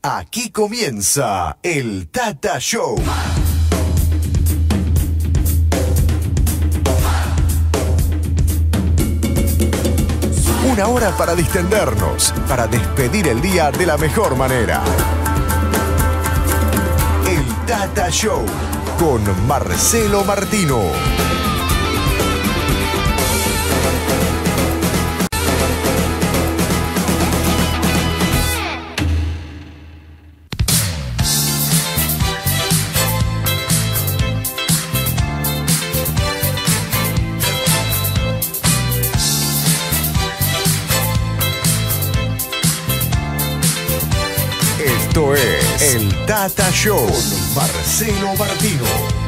Aquí comienza el Tata Show. Una hora para distendernos, para despedir el día de la mejor manera. El Tata Show con Marcelo Martino. Esto es el Tata Show con Marcelo Martino.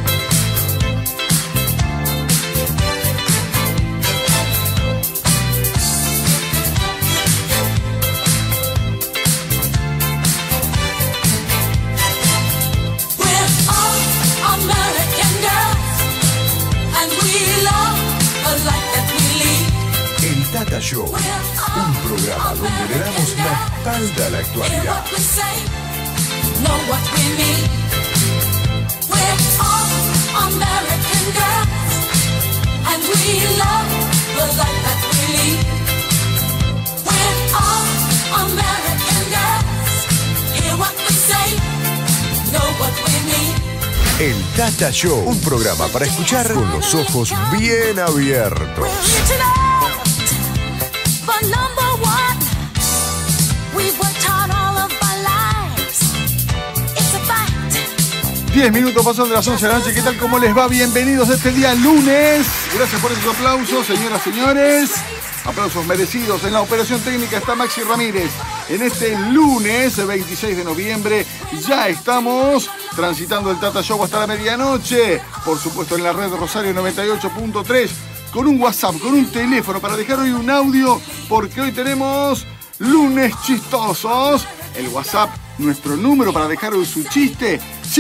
El Tata Show, un programa donde le damos la espalda a la actualidad. El Tata Show, un programa para escuchar con los ojos bien abiertos. 10 minutos pasan de las 11 de la noche. ¿Qué tal? ¿Cómo les va? Bienvenidos a este día lunes. Gracias por esos aplausos, señoras y señores. Aplausos merecidos. En la operación técnica está Maxi Ramírez. En este lunes 26 de noviembre ya estamos transitando el Tata Show hasta la medianoche. Por supuesto en la red Rosario 98.3. Con un WhatsApp, con un teléfono para dejar hoy un audio. Porque hoy tenemos lunes chistosos. El WhatsApp, nuestro número para dejar hoy su chiste,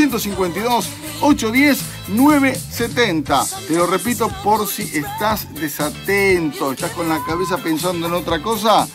152-810-970. Te lo repito por si estás desatento, estás con la cabeza pensando en otra cosa.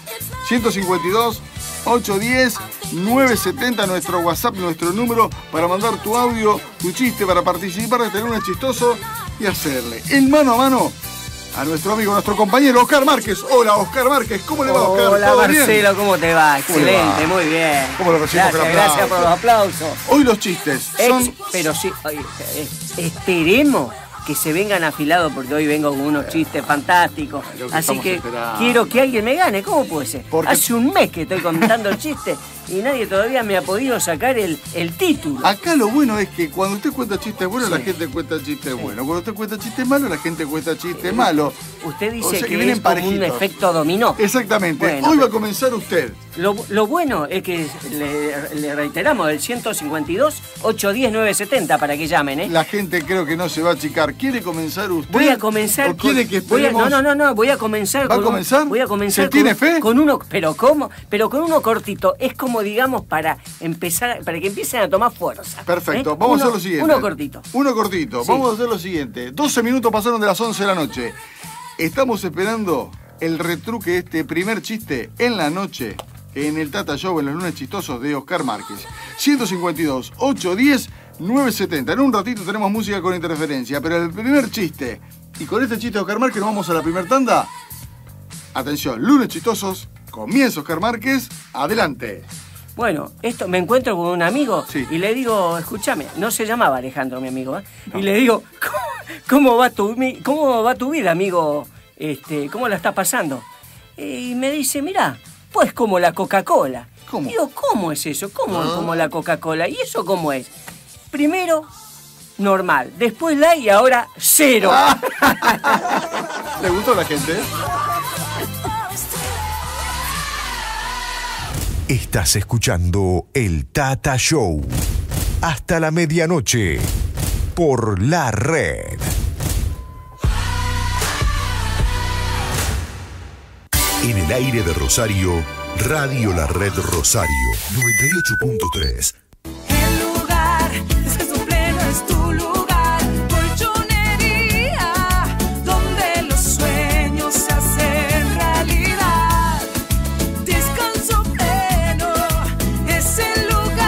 152-810-970, nuestro WhatsApp, nuestro número para mandar tu audio, tu chiste, para participar de este lunes chistoso y hacerle el mano a mano a nuestro amigo, nuestro compañero Oscar Márquez. Hola, Oscar Márquez, ¿cómo le va, Oscar? Hola, Marcelo, bien? ¿cómo te va? Excelente, muy bien. ¿Cómo lo recibimos? Gracias por los aplausos. Hoy los chistes son... Pero sí, esperemos que se vengan afilados porque hoy vengo con unos chistes fantásticos. Así que esperando. Quiero que alguien me gane. ¿Cómo puede ser? Porque... Hace un mes que estoy contando el chiste y nadie todavía me ha podido sacar el título. Acá lo bueno es que cuando usted cuenta chistes buenos, Sí. la gente cuenta chistes buenos. Cuando usted cuenta chistes malos, la gente cuenta chistes malos. Usted dice O sea que que vienen es como un parejitos. efecto dominó. Exactamente. Bueno, Hoy va a pero- comenzar usted. Lo bueno es que le reiteramos el 152-810-970 para que llamen, ¿eh? La gente creo que no se va a achicar. ¿Quiere comenzar usted? Voy a comenzar ¿O quiere que esperemos? No, voy a comenzar. ¿Va a comenzar? Voy a comenzar. ¿Se tiene fe? Con uno, pero ¿cómo? Pero con uno cortito. Es como, digamos, para empezar, para que empiecen a tomar fuerza. Perfecto. ¿Eh? Vamos a hacer lo siguiente. Uno cortito. Uno cortito. Sí. Vamos a hacer lo siguiente. 12 minutos pasaron de las 11 de la noche. Estamos esperando el retruque de este primer chiste en la noche en el Tata Show en los lunes chistosos de Oscar Márquez. 152-810-970. En un ratito tenemos música con interferencia, pero el primer chiste, y con este chiste de Oscar Márquez nos vamos a la primer tanda. Atención, lunes chistosos, comienza Oscar Márquez, adelante. Bueno, me encuentro con un amigo Sí. y le digo, escúchame, no se llamaba Alejandro, mi amigo, ¿eh? No. Y le digo, ¿cómo va tu vida, amigo? ¿Cómo la estás pasando? Y me dice, mirá, pues como la Coca-Cola. ¿Cómo? Digo, ¿cómo es eso? ¿Cómo es como la Coca-Cola? ¿Y eso cómo es? Primero, normal, después la y ahora cero. ¿Le gustó a la gente? Estás escuchando el Tata Show. Hasta la medianoche. Por la red. En el aire de Rosario, Radio La Red Rosario, 98.3. El lugar es que su pleno es tu lugar. Colchonería, donde los sueños se hacen realidad. Descanso pleno es el lugar.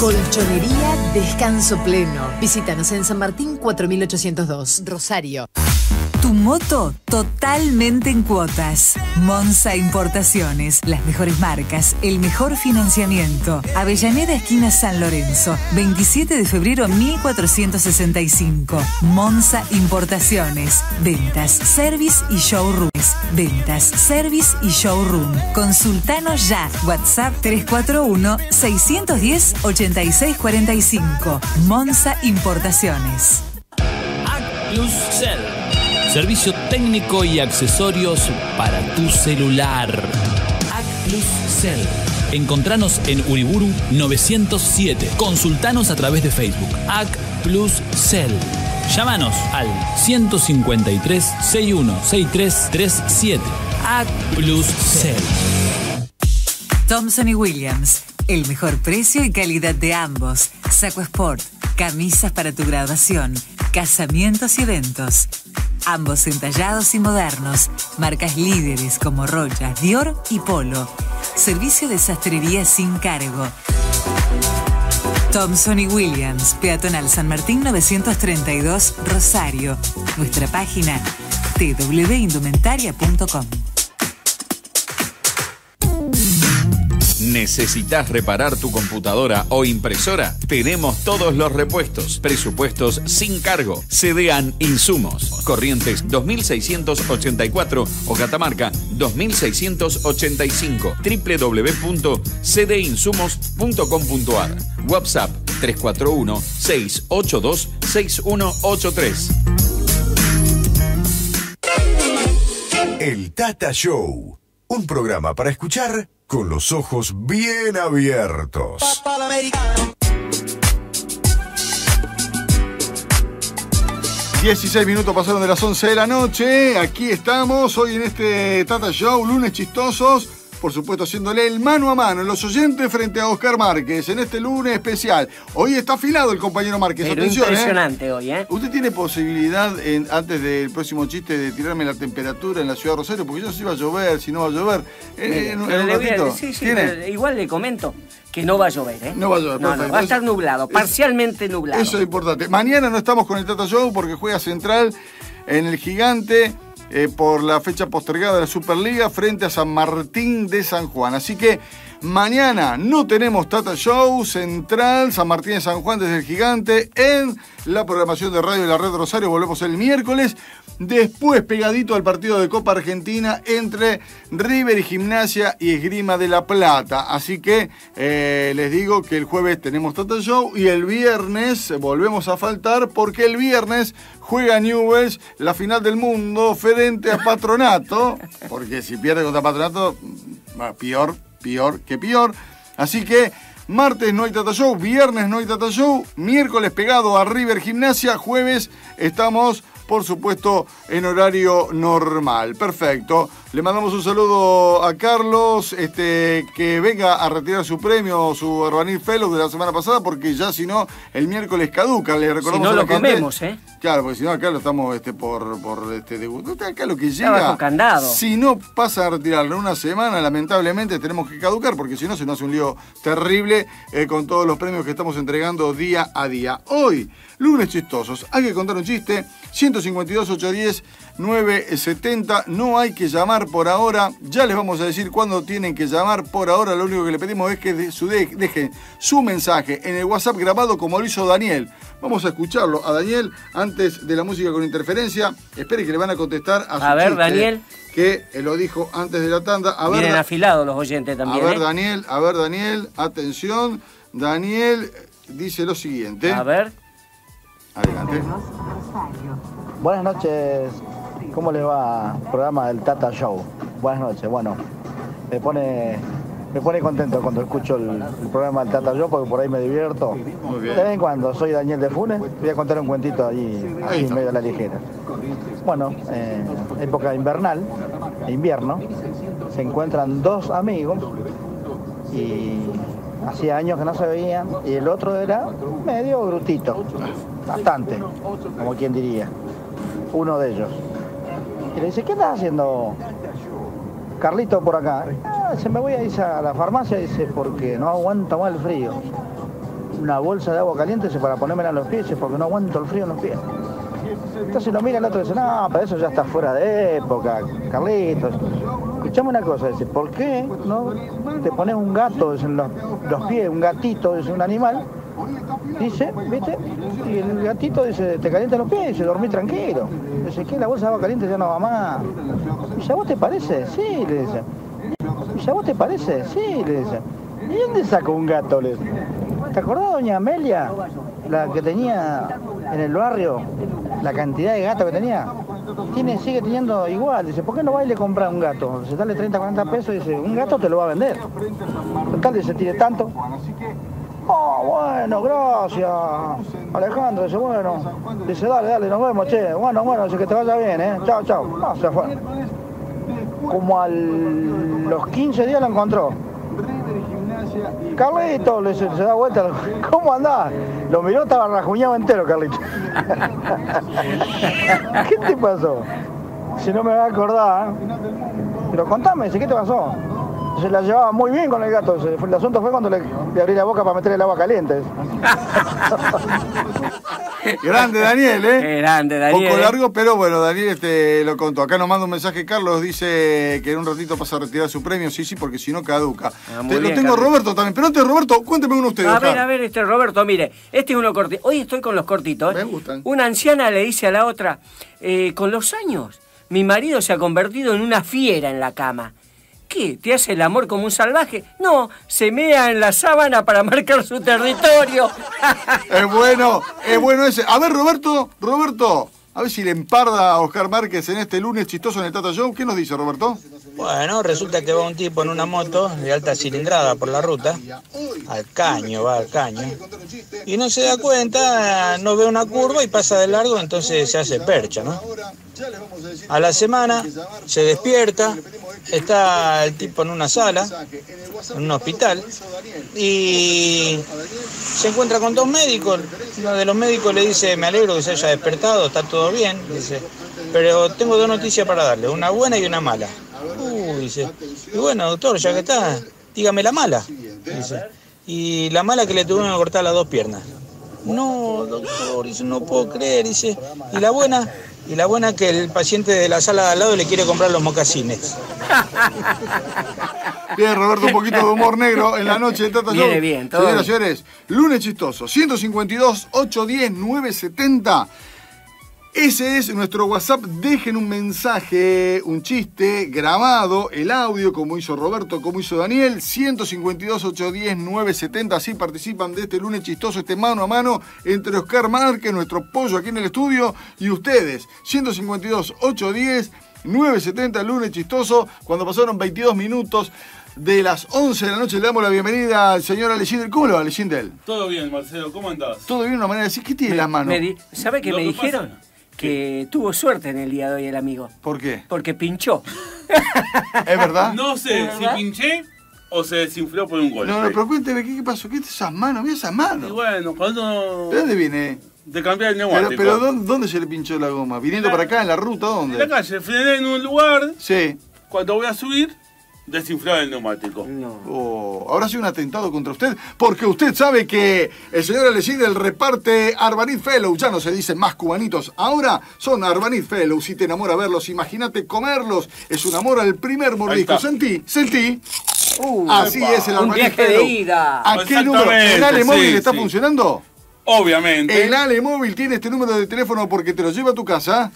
Colchonería Descanso Pleno. Visítanos en San Martín 4802, Rosario. Tu moto totalmente en cuotas. Monza Importaciones, las mejores marcas, el mejor financiamiento. Avellaneda esquina San Lorenzo, 27 de febrero 1465. Monza Importaciones, ventas, service y showrooms. Ventas, service y showroom. Consultanos ya. WhatsApp 341-610-8645. Monza Importaciones. Plus Cell. Servicio técnico y accesorios para tu celular. Plus Cell. Encontranos en Uriburu 907. Consultanos a través de Facebook. Plus Cell. Llámanos al 153 61 6337. Plus Cell. Thompson y Williams. El mejor precio y calidad de ambos. Saco Sport. Camisas para tu graduación. Casamientos y eventos. Ambos entallados y modernos. Marcas líderes como Rocha, Dior y Polo. Servicio de sastrería sin cargo. Thompson y Williams, Peatonal San Martín 932, Rosario. Nuestra página www.indumentaria.com. ¿Necesitas reparar tu computadora o impresora? Tenemos todos los repuestos, presupuestos sin cargo. Cedean Insumos. Corrientes 2684 o Catamarca 2685. www.cdinsumos.com.ar. WhatsApp 341-682-6183. El Tata Show. Un programa para escuchar con los ojos bien abiertos. 16 minutos pasaron de las 11 de la noche. Aquí estamos hoy en este Tata Show, lunes chistosos. Por supuesto, haciéndole el mano a mano en los oyentes frente a Oscar Márquez en este lunes especial. Hoy está afilado el compañero Márquez. Pero atención, impresionante hoy, ¿eh? ¿Usted tiene posibilidad, antes del próximo chiste, de tirarme la temperatura en la ciudad de Rosario? Porque yo no sé si va a llover, si no va a llover. En un ratito. Sí, ¿Tiene? igual le comento que no va a llover, ¿eh? No va a llover, perfecto. No, va a estar nublado, parcialmente nublado. Eso es importante. Mañana no estamos con el Tata Show porque juega Central en el Gigante. Por la fecha postergada de la Superliga frente a San Martín de San Juan. Así que mañana no tenemos Tata Show. Central, San Martín de San Juan desde el Gigante. En la programación de Radio de la Red Rosario volvemos el miércoles. Después pegadito al partido de Copa Argentina entre River y Gimnasia y Esgrima de La Plata. Así que les digo que el jueves tenemos Tata Show y el viernes volvemos a faltar porque el viernes juega Newell's la final del mundo frente a Patronato, porque si pierde contra Patronato, peor que peor. Así que martes no hay Tata Show, viernes no hay Tata Show, miércoles pegado a River Gimnasia, jueves estamos, por supuesto, en horario normal. Perfecto. Le mandamos un saludo a Carlos, que venga a retirar su premio, su Urbanil Fellow de la semana pasada, porque ya si no, el miércoles caduca. Le recordamos si no a la lo gente, comemos, ¿eh? Claro, porque si no acá lo estamos acá lo que llega. Bajo candado. Si no pasa a retirarlo en una semana, lamentablemente tenemos que caducar, porque si no se nos hace un lío terrible con todos los premios que estamos entregando día a día. Hoy, lunes chistosos, hay que contar un chiste. 152-810-970. No hay que llamar por ahora. Ya les vamos a decir cuándo tienen que llamar. Por ahora lo único que le pedimos es que dejen su mensaje en el WhatsApp grabado como lo hizo Daniel. Vamos a escucharlo a Daniel antes de la música con interferencia. Espere que le van a contestar a su A ver, chiste, Daniel. que lo dijo antes de la tanda. A ver, Vienen afilados los oyentes también. a ver, Daniel, atención. Daniel dice lo siguiente. A ver. Adelante. Buenas noches, ¿cómo les va el programa del Tata Show? Buenas noches, bueno, me pone contento cuando escucho el programa del Tata Show porque por ahí me divierto. Muy bien. De vez en cuando, soy Daniel de Funes, voy a contar un cuentito allí en medio de la ligera. Bueno, época invernal, invierno, se encuentran dos amigos y hacía años que no se veían y el otro era medio brutito, bastante, como quien diría, uno de ellos. Y le dice, ¿qué estás haciendo, Carlito, por acá? Dice, me voy a ir a la farmacia, dice, porque no aguanto más el frío. una bolsa de agua caliente para ponérmela en los pies, porque no aguanto el frío en los pies. Entonces lo mira el otro y dice, no, pero eso ya está fuera de época, Carlitos. Escuchame una cosa, dice, ¿por qué no te pones un gato en los pies, un gatito, es un animal? Dice, ¿viste? Y el gatito dice, te calienta los pies y dice, dormí tranquilo. Dice, ¿qué? La bolsa de agua caliente ya no va más. Dice, ¿a vos te parece? Sí, le dice. Dice, ¿a vos te parece? Sí, le dice. ¿Y dónde sacó un gato? Le dice. ¿Te acordás, doña Amelia? La que tenía en el barrio, la cantidad de gatos que tenía. Sigue teniendo igual. Dice, ¿por qué no va y le compra un gato? Dice, dale 30, 40 pesos. Dice, un gato te lo va a vender. Total, dice, tiene tanto. Oh, bueno, gracias. Alejandro dice, bueno. Dice, dale, nos vemos, che. Bueno, dice que te vaya bien, Chao. No, se fue. Como a los 15 días lo encontró. Carlito, le dice, se da vuelta, ¿cómo andás? Lo miró, estaba rajuñado entero, Carlito. ¿Qué te pasó? Si no me va a acordar. Pero contame, dice, ¿qué te pasó? Se la llevaba muy bien con el gato. El asunto fue cuando le abrí la boca para meterle el agua caliente. Grande Daniel, ¿eh? Qué grande Daniel. Poco largo, pero bueno, Daniel te lo contó. Acá nos manda un mensaje Carlos, dice que en un ratito pasa a retirar su premio, sí, porque si no caduca. Lo tengo Carlos. Roberto también, pero antes Roberto, cuénteme uno usted. A ver, Roberto, mire, este es uno cortito. Hoy estoy con los cortitos. Me gustan. Una anciana le dice a la otra, con los años, mi marido se ha convertido en una fiera en la cama. ¿Qué? ¿Te hace el amor como un salvaje? No, se mea en la sábana para marcar su territorio. Es bueno ese. A ver, Roberto, a ver si le emparda a Oscar Márquez en este lunes chistoso en el Tata Show. ¿Qué nos dice, Roberto? Bueno, resulta que va un tipo en una moto de alta cilindrada por la ruta, va al caño, y no se da cuenta, no ve una curva y pasa de largo, entonces se hace percha, ¿no? A la semana se despierta, está el tipo en una sala, en un hospital, y se encuentra con dos médicos. Uno de los médicos le dice, me alegro que se haya despertado, está todo bien, dice, pero tengo dos noticias para darle, una buena y una mala. Dice, y bueno, doctor, ya que está, dígame la mala, dice. Y la mala que le tuvieron que cortar las dos piernas. No, doctor, dice, no puedo creer, dice. Y la buena que el paciente de la sala de al lado le quiere comprar los mocasines. Bien, Roberto, un poquito de humor negro en la noche de Tata Show. Viene bien, todo Señoras y bien. señores, lunes chistoso, 152-810-970. Ese es nuestro WhatsApp. Dejen un mensaje, un chiste grabado, el audio, como hizo Roberto, como hizo Daniel. 152-810-970. Así participan de este lunes chistoso, este mano a mano entre Oscar Márquez, nuestro pollo aquí en el estudio, y ustedes. 152-810-970, lunes chistoso. Cuando pasaron 22 minutos de las 11 de la noche, le damos la bienvenida al señor Alexander. ¿Cómo le va, Alexander? Todo bien, Marcelo, ¿cómo andás? Todo bien, una manera de decir, ¿qué tiene en las manos? ¿Sabe qué me dijeron? Que tuvo suerte en el día de hoy el amigo. ¿Por qué? Porque pinchó. ¿Es verdad? No sé ¿Es si verdad? pinché o se desinfló por un golpe. No, pero cuénteme, ¿qué pasó? ¿Qué es esas manos? Mira esas manos. Y bueno, cuando... ¿De dónde viene? De cambiar el neumático. Pero ¿dónde se le pinchó la goma? ¿Viniendo para acá, en la ruta? ¿Dónde? En la calle, frené en un lugar. Sí. Cuando voy a subir, desinflar el neumático. Oh, ¿habrá sido un atentado contra usted? Porque usted sabe que el señor Alexander reparte Arbanit Fellow. Ya no se dicen más cubanitos. Ahora son Arbanit Fellow. Si te enamora verlos, imagínate comerlos. Es un amor al primer mordisco. Sentí. Así es el un Arbanit viaje Fellow. de ida. ¿A qué número? ¿El Ale Móvil está funcionando? Obviamente. El Ale Móvil tiene este número de teléfono porque te lo lleva a tu casa.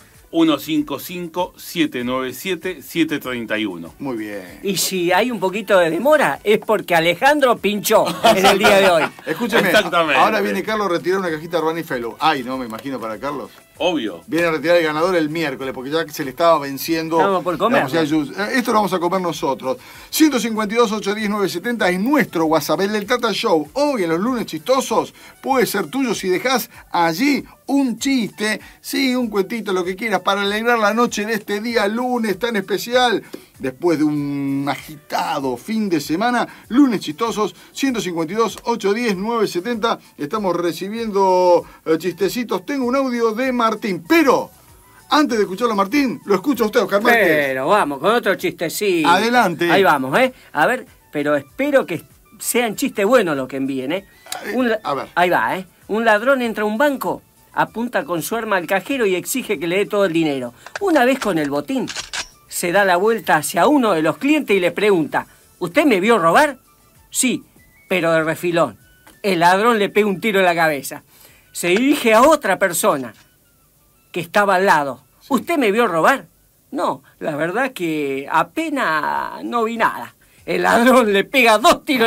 155-797-731. Muy bien. Y si hay un poquito de demora, es porque Alejandro pinchó en el día de hoy. Escúcheme, Exactamente. ahora viene Carlos a retirar una cajita de Arbanit Fellow. Ay, no, me imagino para Carlos. Obvio. Viene a retirar el ganador el miércoles, porque ya se le estaba venciendo. Estamos por comer, la posibilidad de esto lo vamos a comer nosotros. 152-810-970 es nuestro WhatsApp. El del Tata Show, hoy en los lunes chistosos, puede ser tuyo si dejás allí un chiste, sí, un cuentito, lo que quieras, para alegrar la noche de este día lunes tan especial. Después de un agitado fin de semana, lunes chistosos, 152-810-970. Estamos recibiendo chistecitos. Tengo un audio de Martín, pero antes de escucharlo a Martín, lo escucha usted, Oscar Márquez. Pero vamos, con otro chistecito. Adelante. Ahí vamos, ¿eh? A ver, pero espero que sean chistes buenos lo que envíen, ¿eh? A ver. Ahí va, ¿eh? Un ladrón entra a un banco, apunta con su arma al cajero y exige que le dé todo el dinero. Una vez con el botín, se da la vuelta hacia uno de los clientes y le pregunta, ¿usted me vio robar? Sí, pero de refilón. El ladrón le pega un tiro en la cabeza. Se dirige a otra persona que estaba al lado. ¿Usted me vio robar? No, la verdad que apenas no vi nada. El ladrón le pega 2 tiros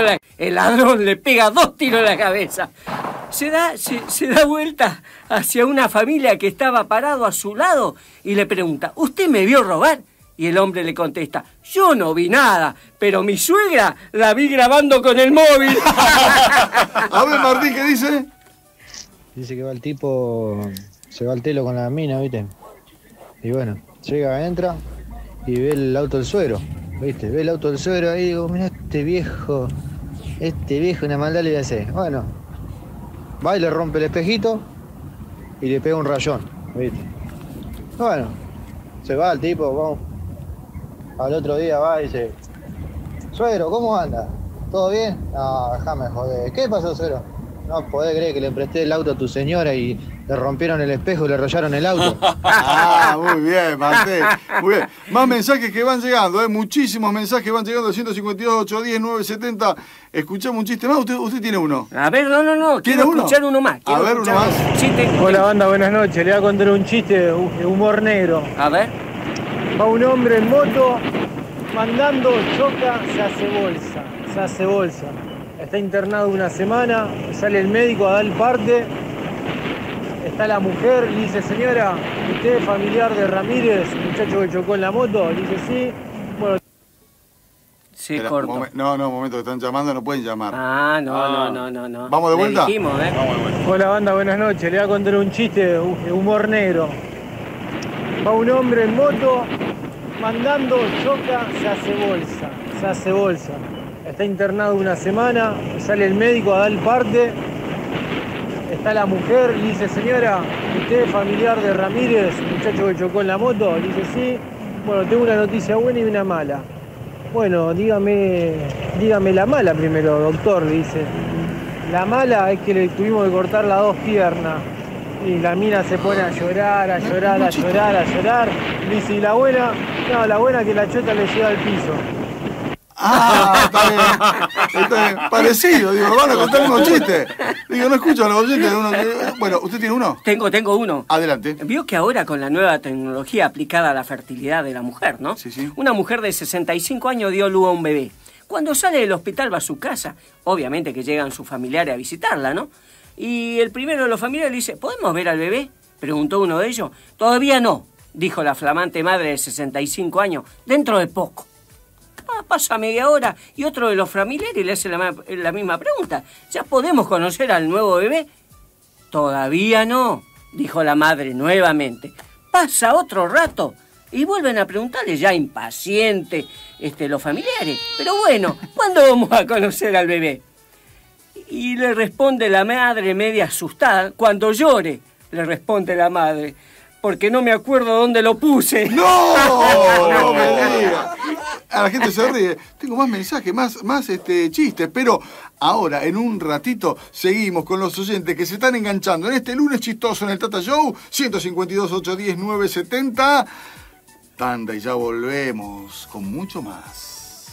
en la cabeza. Se da vuelta hacia una familia que estaba parado a su lado y le pregunta, ¿usted me vio robar? Y el hombre le contesta, yo no vi nada, pero mi suegra la vi grabando con el móvil. A ver, Martín, ¿qué dice? Dice que va el tipo, se va al telo con la mina, ¿viste? Y bueno, llega, entra y ve el auto del suegro, ¿viste? Ve el auto del suegro ahí y digo, mira este viejo, una maldad le voy a hacer. Bueno, va y le rompe el espejito y le pega un rayón, ¿viste? Bueno, se va el tipo, vamos. Al otro día va y dice, suegro, ¿cómo anda? ¿Todo bien? No, déjame joder. ¿Qué pasó, suegro? No podés creer que le presté el auto a tu señora y le rompieron el espejo y le rayaron el auto. Ah, muy bien, Martín. Muy bien. Más mensajes que van llegando, muchísimos mensajes van llegando al 152, 810, 970. Escuchamos un chiste más. Usted tiene uno. A ver, no. Quiero escuchar uno más. A ver, uno más. Hola, banda, buenas noches. Le voy a contar un chiste de humor negro. A ver. Va un hombre en moto, mandando, choca, se hace bolsa. Está internado una semana, sale el médico a dar el parte. Está la mujer, le dice, señora, ¿usted es familiar de Ramírez, el muchacho que chocó en la moto? Le dice, sí. Bueno. Sí, espera, corto. No, momento, que están llamando, no pueden llamar. No. ¿Vamos de vuelta? Dijimos, Vamos de vuelta. Hola, banda, buenas noches. Le voy a contar un chiste de humor negro. Va un hombre en moto, mandando, choca, se hace bolsa. Está internado una semana, sale el médico a dar el parte. Está la mujer, le dice, señora, ¿usted es familiar de Ramírez, el muchacho que chocó en la moto? Le dice, sí. Bueno, tengo una noticia buena y una mala. Bueno, dígame la mala primero, doctor, le dice. La mala es que le tuvimos que cortar las 2 piernas. Y la mina se pone a llorar. Le dice, ¿y la buena? No, la buena es que la chota le llega al piso. Ah, está bien. Parecido, digo, van a contar unos chistes. Digo, no escucho a los oyentes. Bueno, ¿usted tiene uno? Tengo uno. Adelante. Vio que ahora con la nueva tecnología aplicada a la fertilidad de la mujer, ¿no? Sí. Una mujer de 65 años dio luz a un bebé. Cuando sale del hospital va a su casa. Obviamente que llegan sus familiares a visitarla, ¿no? Y el primero de los familiares le dice, ¿podemos ver al bebé? Preguntó uno de ellos. Todavía no, dijo la flamante madre de 65 años. Dentro de poco. Pasa media hora y otro de los familiares le hace la misma pregunta. ¿Ya podemos conocer al nuevo bebé? Todavía no, dijo la madre nuevamente. Pasa otro rato y vuelven a preguntarle ya impaciente los familiares. Pero bueno, ¿cuándo vamos a conocer al bebé? Y le responde la madre media asustada. Cuando llore, le responde la madre. Porque no me acuerdo dónde lo puse. No me diga. A la gente se ríe. Tengo más mensajes, más chistes, pero ahora, en un ratito, seguimos con los oyentes que se están enganchando en este lunes chistoso en el Tata Show, 152, 810, 970. Tanda y ya volvemos con mucho más.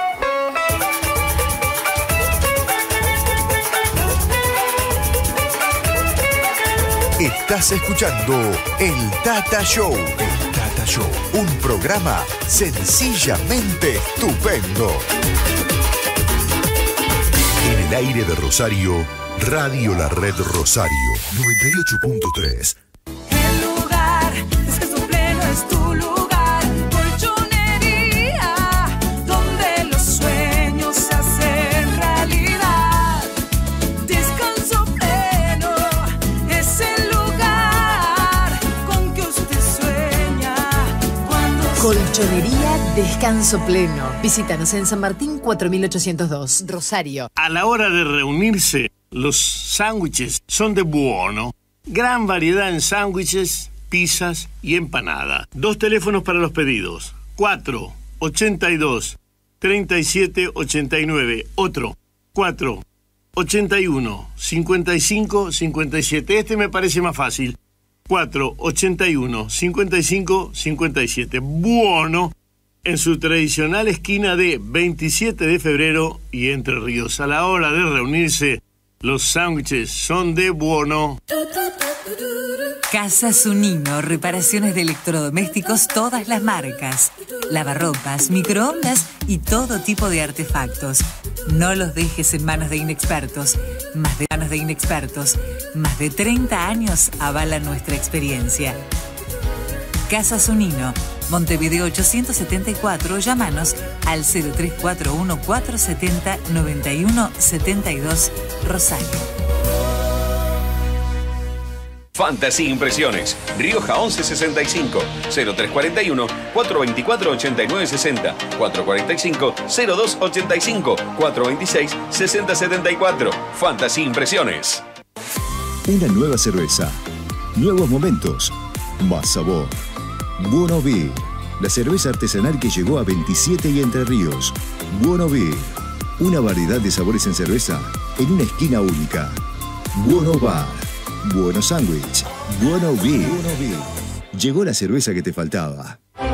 Estás escuchando El Tata Show. El Tata Show, un programa sencillamente estupendo. En el aire de Rosario, Radio La Red Rosario, 98.3. El lugar, descanso pleno es tu lugar. Colchonería, donde los sueños se hacen realidad. Descanso pleno es el lugar con que usted sueña cuando Colchonería Descanso Pleno. Visítanos en San Martín 4802, Rosario. A la hora de reunirse, los sándwiches son de buono. Gran variedad en sándwiches, pizzas y empanada. 2 teléfonos para los pedidos. 482-3789. Otro, 4, 81, 55, 57. Este me parece más fácil. 4, 81, 55, 57. Buono, en su tradicional esquina de 27 de febrero y Entre Ríos. A la hora de reunirse, los sándwiches son de Buono. Casa Zunino, reparaciones de electrodomésticos, todas las marcas. Lavarropas, microondas y todo tipo de artefactos. No los dejes en manos de inexpertos. Más de 30 años avalan nuestra experiencia. Casa Zunino, Montevideo 874, llámanos al 0341 470 91 72, Rosario. Fantasy Impresiones, Rioja 1165, 0341 424 8960, 445 0285, 426 6074. Fantasy Impresiones. Una nueva cerveza, nuevos momentos, más sabor. Buono Beer, la cerveza artesanal que llegó a 27 y Entre Ríos. Buono Beer, una variedad de sabores en cerveza en una esquina única. Buono Bar, Buono Sándwich, Buono Beer. Llegó la cerveza que te faltaba.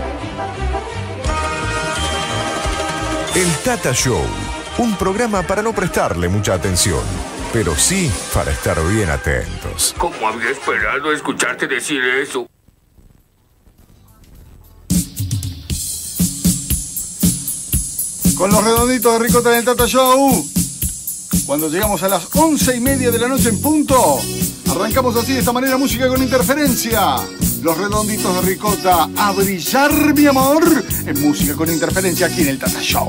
El Tata Show, un programa para no prestarle mucha atención, pero sí para estar bien atentos. ¿Cómo había esperado escucharte decir eso? Con los redonditos de ricota en el Tata Show. Cuando llegamos a las 11:30 de la noche en punto, arrancamos así de esta manera música con interferencia. Los redonditos de ricota, a brillar mi amor, en música con interferencia aquí en el Tata Show.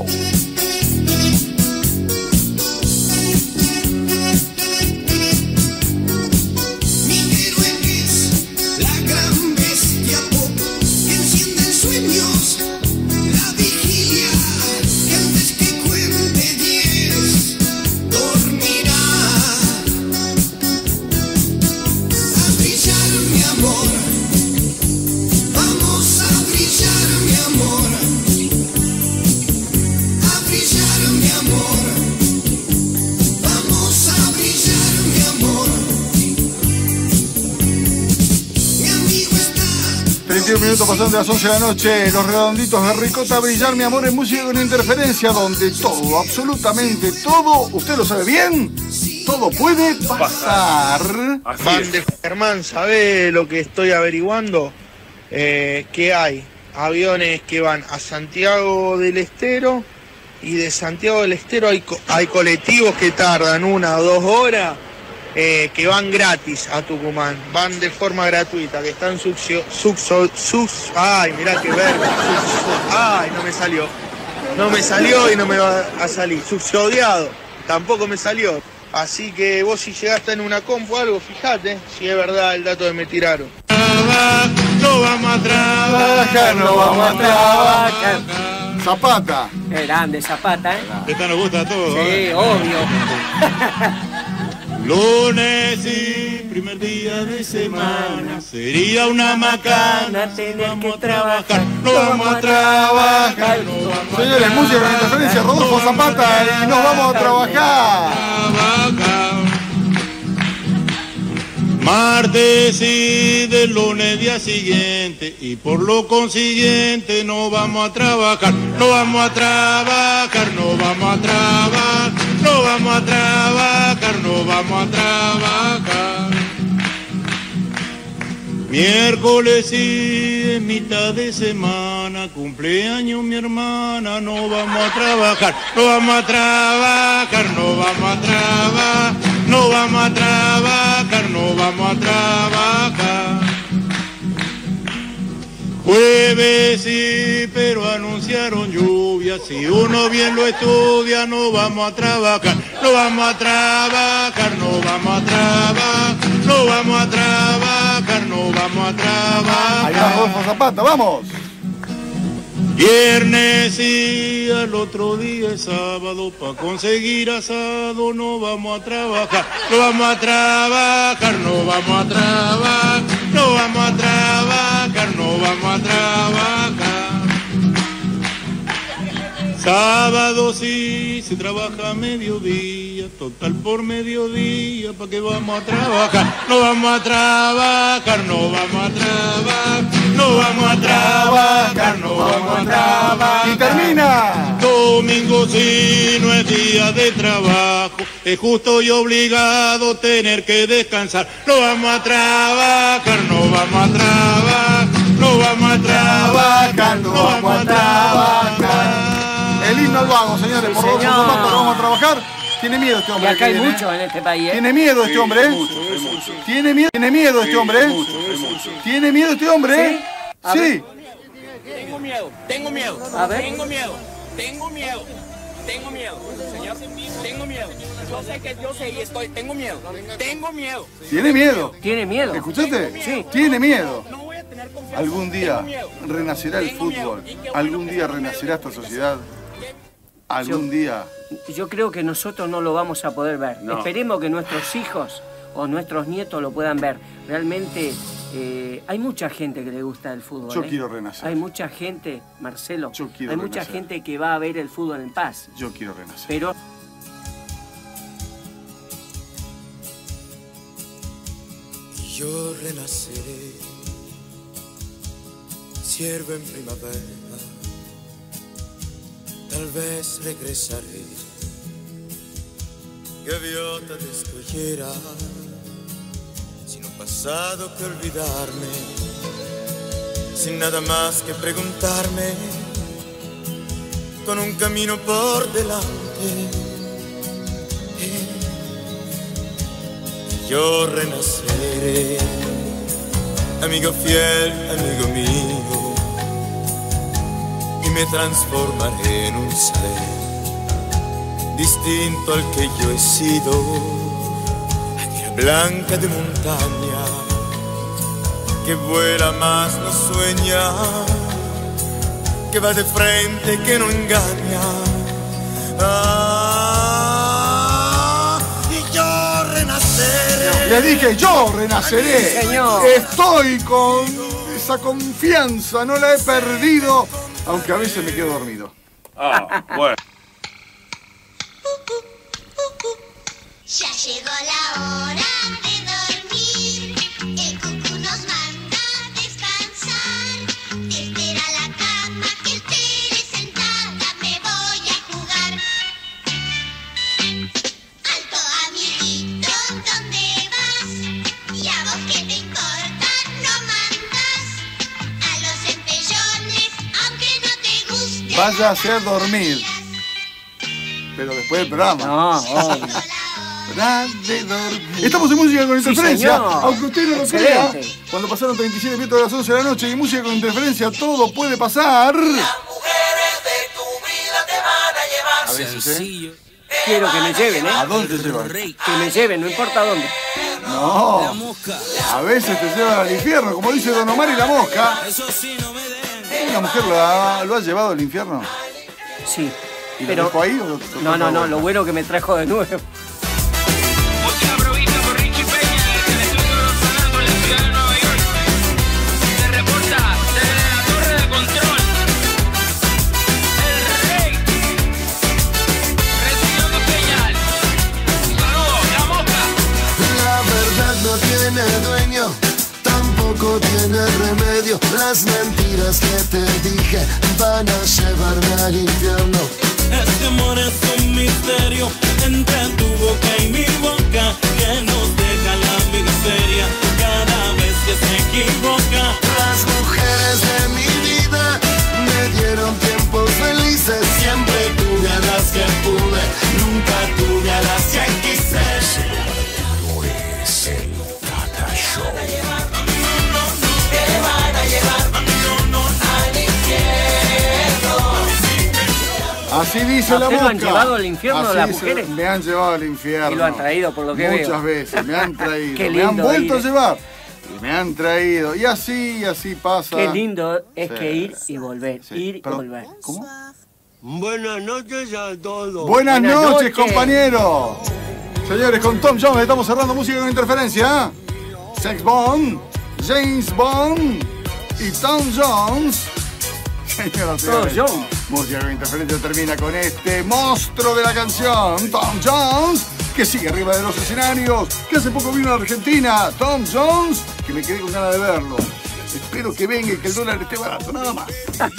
Minutos pasando de las 11 de la noche, los redonditos de ricota, brillar mi amor en música con interferencia, donde todo, absolutamente todo, usted lo sabe bien, todo puede pasar. Van de Germán, ¿sabe lo que estoy averiguando? Que hay aviones que van a Santiago del Estero y de Santiago del Estero hay colectivos que tardan 1 o 2 horas. Que van gratis a Tucumán, van de forma gratuita, que están ay, mirá qué verga, ay, no me salió y no me va a salir, subsidiado, tampoco me salió, así que vos si llegaste en una compu o algo, fíjate, si es verdad el dato que me tiraron. No vamos a trabajar, no vamos a trabajar. Zapata. Qué grande Zapata, ¿eh? Esta nos gusta a todos. Sí, obvio. Lunes y primer día de semana, sería una macana tener que trabajar. No vamos a trabajar. Señores, música con interferencia, Rodolfo Zapata y nos vamos a trabajar. Martes y del lunes día siguiente, y por lo consiguiente no vamos a trabajar. No vamos a trabajar, no vamos a trabajar. No vamos a trabajar, no vamos a trabajar. Miércoles y en mitad de semana, cumpleaños mi hermana, no vamos a trabajar. No vamos a trabajar, no vamos a trabajar. No vamos a trabajar, no vamos a trabajar. Jueves sí, pero anunciaron lluvia. Si uno bien lo estudia, no vamos a trabajar. No vamos a trabajar, no vamos a trabajar. No vamos a trabajar, no vamos a trabajar. Ahí va Rodolfo Zapata, vamos. Viernes y al otro día es sábado, pa' conseguir asado no vamos a trabajar. No vamos a trabajar, no vamos a trabajar. No vamos a trabajar, no vamos a trabajar. Sábado sí se trabaja a mediodía, total por mediodía, ¿pa' qué vamos a trabajar? No vamos a trabajar, no vamos a trabajar, no vamos a trabajar, no vamos a trabajar. ¡Y termina! Domingo sí no es día de trabajo, es justo y obligado tener que descansar. No vamos a trabajar, no vamos a trabajar, no vamos a trabajar, no vamos a trabajar. El himno al vago, señores, por favor, vamos a trabajar. Tiene miedo este hombre. Y acá hay mucho en este país, ¿eh? Tiene miedo este hombre, ¿eh? Tiene miedo este hombre, ¿eh? Tiene miedo este hombre, ¿eh? Sí. Tengo miedo, tengo miedo. A ver. Tengo miedo, tengo miedo. Tengo miedo, señor, tengo miedo. Yo sé y estoy, tengo miedo. Tengo miedo. Tiene miedo. Tiene miedo. ¿Escuchaste? Sí. Tiene miedo. No voy a tener confianza. Algún día renacerá el fútbol. Algún día renacerá esta sociedad. Algún día. Yo creo que nosotros no lo vamos a poder ver. No. Esperemos que nuestros hijos o nuestros nietos lo puedan ver. Realmente hay mucha gente que le gusta el fútbol. Yo quiero renacer. Hay mucha gente, Marcelo, quiero hay mucha renacer. gente que va a ver el fútbol en paz. Yo quiero renacer. Pero yo renaceré, ciervo en primavera, tal vez regresaré, gaviota de escollera, sin un pasado que olvidarme, sin nada más que preguntarme, con un camino por delante. Yo renaceré, amigo fiel, amigo mío, y me transformaré en un ser distinto al que yo he sido, águila blanca de montaña, que vuela más no sueña, que va de frente, que no engaña. Y yo renaceré. Le dije, yo renaceré. Señor. Estoy con esa confianza, no la he perdido, aunque a veces me quedo dormido. Ah, bueno. Ya llegó la hora de dormir. El cucú nos manda a descansar. Te espera la cama que el tele sentada. Me voy a jugar. Alto, amiguito, ¿dónde vas? Y a vos que te importa, no mandas a los empellones, aunque no te guste. Vaya a hacer dormir. Pero después del programa. No, obvio. Estamos en Música con Interferencia, señor. aunque usted no lo crea. Excelente. Cuando pasaron 37 minutos de las 11 de la noche y Música con Interferencia, todo puede pasar. Las mujeres de tu vida te van a llevar. A veces, Sencillo. Quiero que me lleven, ¿eh? ¿A dónde te llevan? Que me lleven, no importa dónde. No, a veces te llevan al infierno, como dice Don Omar y la mosca. ¿Una mujer lo ha llevado al infierno? Sí. ¿Y Pero lo dejó ahí o lo no, lo bueno que me trajo de nuevo. Tiene dueño, tampoco tiene remedio. Las mentiras que te dije van a llevarme al infierno. Este amor es un misterio entre tu boca y mi boca, que nos deja la miseria cada vez que se equivoca. Las mujeres de mi vida me dieron tiempos felices. Siempre tuve a las que pude, nunca tuve a las que quise. Así dice la ¿A usted mosca. lo han llevado al infierno Así las dice, mujeres? Me han llevado al infierno. Y lo han traído, por lo que veo. Muchas veces, me han traído. Qué Me han lindo vuelto ir. a llevar. Y me han traído. Y así pasa. Qué lindo es Sí, que ir y volver. sí. Ir y Perdón, volver. ¿Cómo? Buenas noches a todos. Buenas noches, noches. compañeros. Señores, con Tom Jones estamos cerrando Música con Interferencia. Sex Bond, James Bond y Tom Jones. Señoras y Tom señores. Jones. Música con Interferencia termina con este monstruo de la canción, Tom Jones, que sigue arriba de los escenarios, que hace poco vino a Argentina. Tom Jones, que me quedé con ganas de verlo. Espero que venga y que el dólar esté barato, nada más.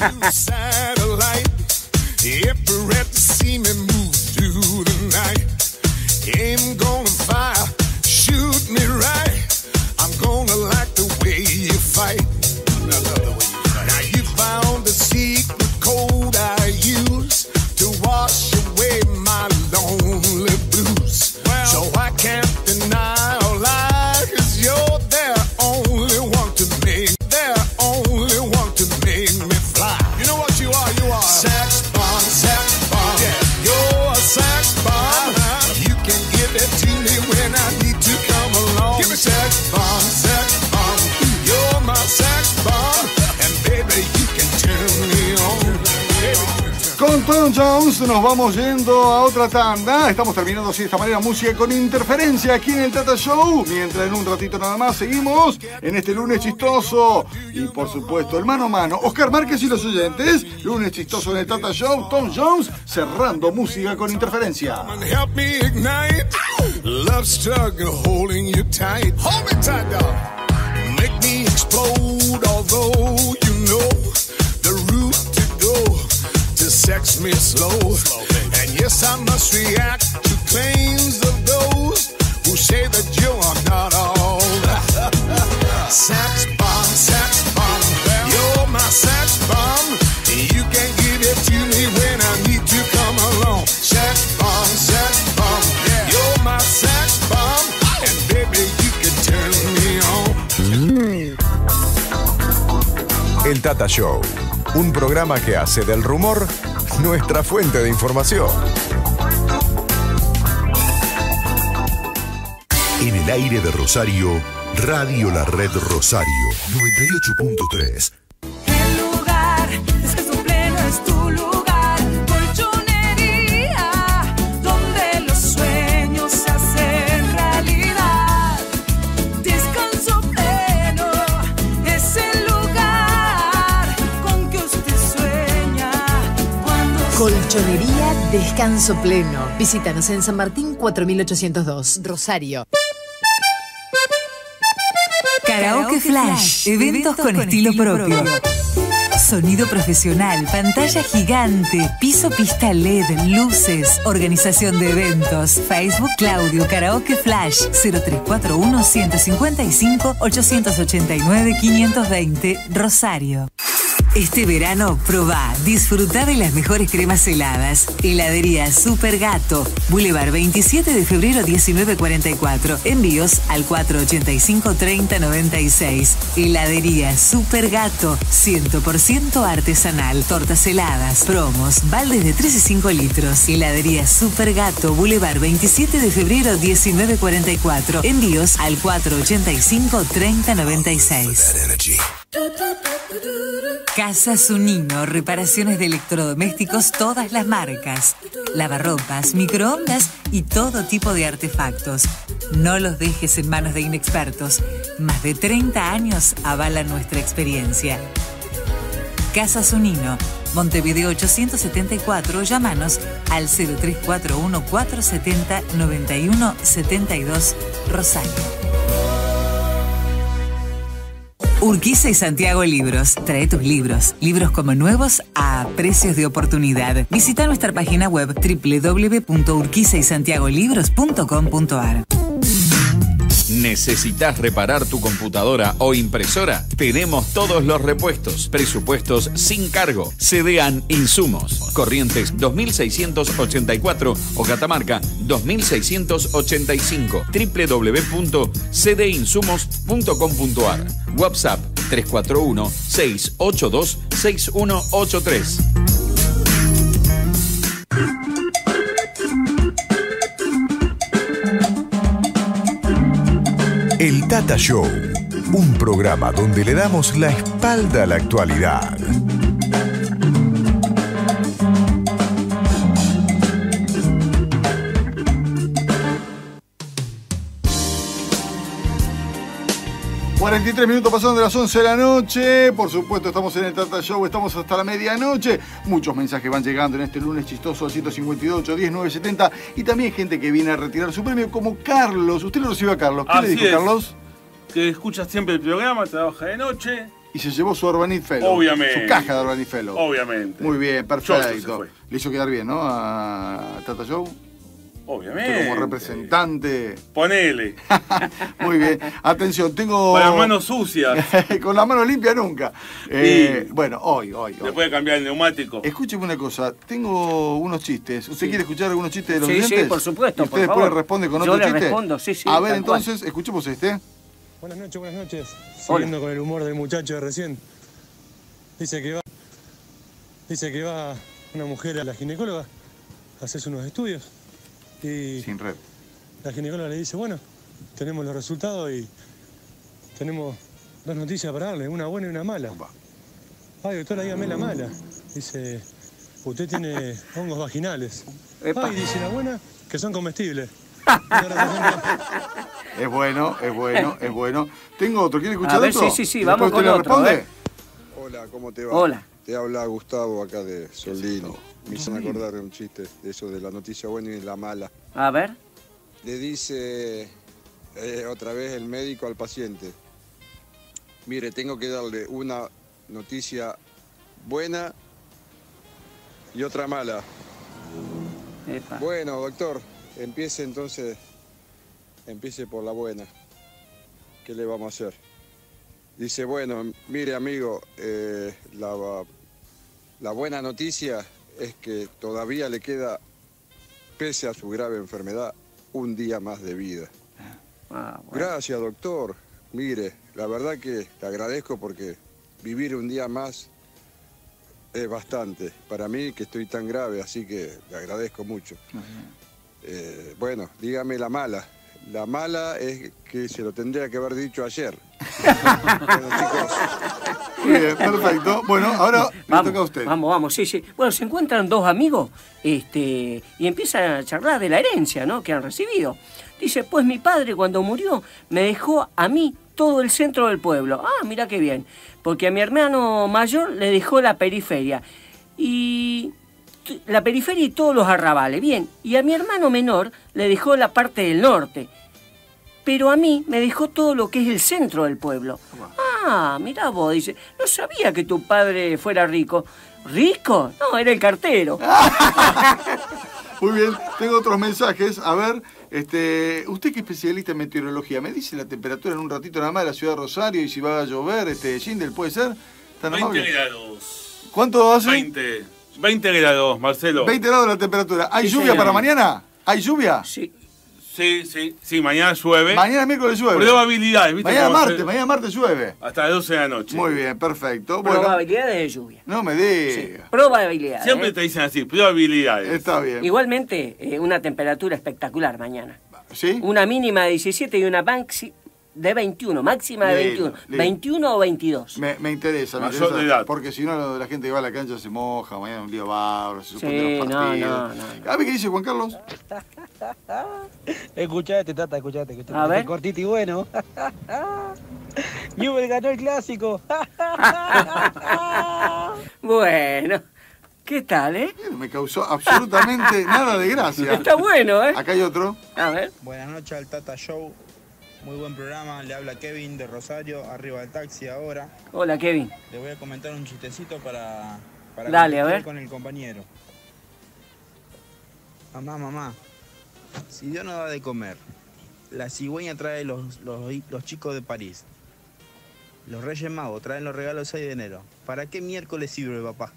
Cold I use to wash away my lonely blues. So I can't deny or lie, 'cause you're the only one to make, the only one to make me fly. You know what you are? You are sex bomb, yeah. You're a sex bomb. You can give it to me when I need to come along. Give me sex bomb, you're my sex bomb, and baby you can turn me on. Con Tom Jones nos vamos yendo a otra tanda. Estamos terminando así de esta manera música con Interferencia aquí en el Tata Show. Mientras en un ratito nada más seguimos en este lunes chistoso. Y por supuesto el mano a mano. Oscar Márquez y los oyentes. Lunes chistoso en el Tata Show. Tom Jones cerrando música con Interferencia. Help me ignite. Love struggle holding you tight. Hold me tight, dog. Make me explode, although you know the route to go. Sex me slow, and yes, I must react to claims of those who say that you are not all that. Sex bomb, you're my sex bomb. You can give it to me when I need to come along. Sex bomb, you're my sex bomb, and baby, you can turn me on. El Tata Show, un programa que hace del rumor nuestra fuente de información. En el aire de Rosario, Radio La Red Rosario, 98.3. El lugar, descanso pleno es tu lugar. Colchonería, donde los sueños se hacen realidad. Descanso pleno es el lugar con que usted sueña. Colchonería Descanso Pleno. Visítanos en San Martín 4802, Rosario. Karaoke Flash, eventos con estilo propio. Sonido profesional, pantalla gigante, piso pista LED, luces, organización de eventos. Facebook Claudio Karaoke Flash 0341 155 889 520 Rosario. Este verano probá, disfrutá de las mejores cremas heladas. Heladería Super Gato, Boulevard 27 de febrero 1944. Envíos al 485-3096. Heladería Super Gato, 100% artesanal. Tortas heladas, promos, baldes de 3 y 5 litros. Heladería Super Gato, Boulevard 27 de febrero 1944. Envíos al 485-3096. Casa Zunino, reparaciones de electrodomésticos, todas las marcas, lavarropas, microondas y todo tipo de artefactos. No los dejes en manos de inexpertos. Más de 30 años avalan nuestra experiencia. Casa Zunino, Montevideo 874, llámanos al 0341 470 9172 Rosario. Urquiza y Santiago Libros. Trae tus libros. Libros como nuevos a precios de oportunidad. Visita nuestra página web www.urquizaysantiagolibros.com.ar. ¿Necesitas reparar tu computadora o impresora? Tenemos todos los repuestos, presupuestos sin cargo. Cedean Insumos. Corrientes 2684 o Catamarca 2685. www.cdinsumos.com.ar. WhatsApp 341-682-6183. El Tata Show, un programa donde le damos la espalda a la actualidad. 43 minutos pasando de las 11 de la noche. Por supuesto, estamos en el Tata Show, estamos hasta la medianoche. Muchos mensajes van llegando en este lunes chistoso al 158 10 970. Y también gente que viene a retirar su premio, como Carlos. ¿Usted lo recibió a Carlos? ¿Qué le dijo, Carlos? Que escucha siempre el programa, trabaja de noche. Y se llevó su Urbanit Fellow. Obviamente. Su caja de Urbanit Fellow. Obviamente. Muy bien, perfecto. Le hizo quedar bien, ¿no? A Tata Show. Obviamente. Usted como representante. Ponele. Muy bien. Atención, tengo... Con las manos sucias. Con la mano limpia nunca. Bueno, hoy. Le puede cambiar el neumático. Escúcheme una cosa. Tengo unos chistes. ¿Usted quiere escuchar algunos chistes de los oyentes? Sí, por supuesto. ¿Y usted después responde con otro chiste? Yo le respondo, sí. A ver, entonces, escuchemos este. Buenas noches. Siguiendo con el humor del muchacho de recién. Dice que va una mujer a la ginecóloga a hacerse unos estudios. Y sin red. La ginecóloga le dice, bueno, tenemos los resultados y tenemos dos noticias para darle, una buena y una mala. Ay, doctora, dígame la mala. Dice, usted tiene hongos vaginales. Ay, dice la buena, que son comestibles. Es bueno. Tengo otro, ¿quiere escuchar otro? Sí, vamos con otro. Hola, ¿cómo te va? Hola. Te habla Gustavo acá de Soldini. Me hicieron acordar de un chiste de eso de la noticia buena y la mala. A ver. Le dice otra vez el médico al paciente: mire, tengo que darle una noticia buena y otra mala. Epa. Bueno, doctor, empiece por la buena. ¿Qué le vamos a hacer? Dice, bueno, mire amigo, la buena noticia es que todavía le queda, pese a su grave enfermedad, un día más de vida. Bueno. Gracias, doctor. Mire, la verdad que le agradezco porque vivir un día más es bastante. Para mí, que estoy tan grave, así que le agradezco mucho. Bueno, dígame la mala. La mala es que se lo tendría que haber dicho ayer. Bueno, chicos. Muy bien, perfecto. Bueno, ahora le toca a usted. Vamos, sí. Bueno, se encuentran dos amigos y empiezan a charlar de la herencia, ¿no?, que han recibido. Dice, pues mi padre cuando murió me dejó a mí todo el centro del pueblo. Ah, mira qué bien. Porque a mi hermano mayor le dejó la periferia. Y todos los arrabales, bien. Y a mi hermano menor le dejó la parte del norte. Pero a mí me dejó todo lo que es el centro del pueblo. Ah, mirá vos, dice, no sabía que tu padre fuera rico. ¿Rico? No, era el cartero. Muy bien, tengo otros mensajes. A ver, usted que es especialista en meteorología, ¿me dice la temperatura en un ratito nada más de la ciudad de Rosario y si va a llover, Schindel, puede ser? ¿Tan 20 amable? grados. ¿Cuánto hace? 20 grados, Marcelo. 20 grados la temperatura. ¿Hay lluvia para mañana? ¿Hay lluvia? Sí, mañana llueve. Mañana miércoles llueve. Probabilidades, ¿viste? Mañana martes llueve. Hasta las 12 de la noche. Muy bien, perfecto. Probabilidades de lluvia. No me diga. Sí, probabilidades. Siempre te dicen así, probabilidades. Está bien. Igualmente, una temperatura espectacular mañana. ¿Sí? Una mínima de 17 y una de 21, máxima de 21. Lindo. 21 o 22. Me interesa, Mayor de edad. Porque si no la gente que va a la cancha se moja, mañana un día bárbaro, se suspenden los no. partidos. A ver qué dice Juan Carlos. Escuchate, Tata, escuchate. A ver. Cortito y bueno. Newell ganó el clásico. Bueno, ¿qué tal, No me causó absolutamente nada de gracia. Está bueno, Acá hay otro. A ver. Buenas noches al Tata Show. Muy buen programa, le habla Kevin de Rosario, arriba del taxi ahora. Hola, Kevin. Le voy a comentar un chistecito para Dale, a ver. Con el compañero. Mamá, si Dios no da de comer, la cigüeña trae los chicos de París, los Reyes Magos traen los regalos el 6 de enero, ¿para qué miércoles sirve, papá?